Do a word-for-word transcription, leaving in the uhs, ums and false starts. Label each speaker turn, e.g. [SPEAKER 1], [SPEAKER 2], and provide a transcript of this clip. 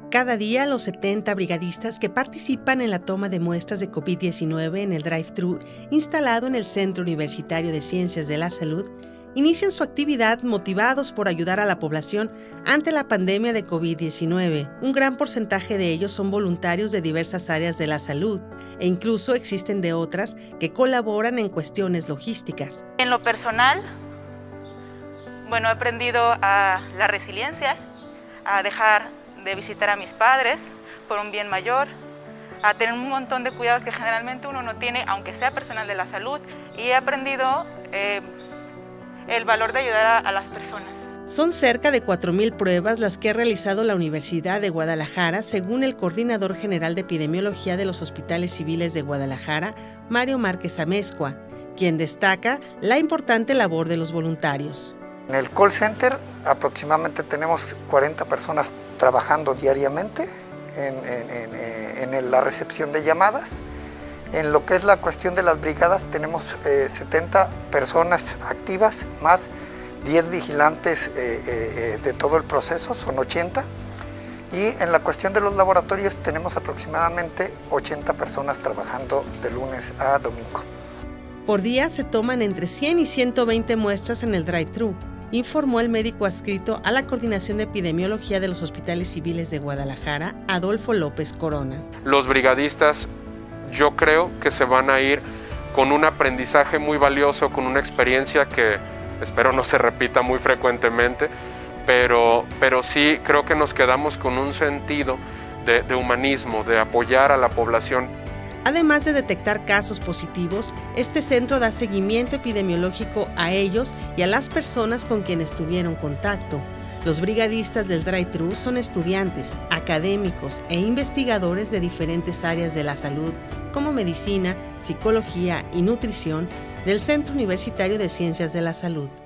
[SPEAKER 1] Cada día, los setenta brigadistas que participan en la toma de muestras de COVID diecinueve en el drive-thru instalado en el Centro Universitario de Ciencias de la Salud inician su actividad motivados por ayudar a la población ante la pandemia de COVID diecinueve. Un gran porcentaje de ellos son voluntarios de diversas áreas de la salud e incluso existen de otras que colaboran en cuestiones logísticas.
[SPEAKER 2] En lo personal, bueno, he aprendido a la resiliencia, a dejar de visitar a mis padres por un bien mayor, a tener un montón de cuidados que generalmente uno no tiene, aunque sea personal de la salud, y he aprendido eh, el valor de ayudar a, a las personas.
[SPEAKER 1] Son cerca de cuatro mil pruebas las que ha realizado la Universidad de Guadalajara, según el Coordinador General de Epidemiología de los Hospitales Civiles de Guadalajara, Mario Márquez Amezcua, quien destaca la importante labor de los voluntarios.
[SPEAKER 3] En el call center aproximadamente tenemos cuarenta personas trabajando diariamente en, en, en, en la recepción de llamadas. En lo que es la cuestión de las brigadas tenemos eh, setenta personas activas más diez vigilantes eh, eh, de todo el proceso, son ochenta. Y en la cuestión de los laboratorios tenemos aproximadamente ochenta personas trabajando de lunes a domingo.
[SPEAKER 1] Por día se toman entre cien y ciento veinte muestras en el drive-thru, informó el médico adscrito a la Coordinación de Epidemiología de los Hospitales Civiles de Guadalajara, Adolfo López Corona.
[SPEAKER 4] Los brigadistas, yo creo que se van a ir con un aprendizaje muy valioso, con una experiencia que espero no se repita muy frecuentemente, pero, pero sí creo que nos quedamos con un sentido de, de humanismo, de apoyar a la población.
[SPEAKER 1] Además de detectar casos positivos, este centro da seguimiento epidemiológico a ellos y a las personas con quienes tuvieron contacto. Los brigadistas del drive-thru son estudiantes, académicos e investigadores de diferentes áreas de la salud, como medicina, psicología y nutrición, del Centro Universitario de Ciencias de la Salud.